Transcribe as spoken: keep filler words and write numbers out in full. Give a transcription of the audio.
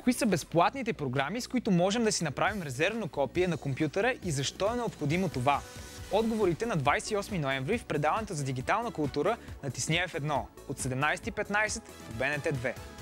Кои са безплатните програми, с които можем да си направим резервно копие на компютъра и защо е необходимо това? Отговорите на двадесет и осми ноември в предаването за дигитална култура на Тисни Еф едно от седемнадесет и петнадесет в Б Н Т две.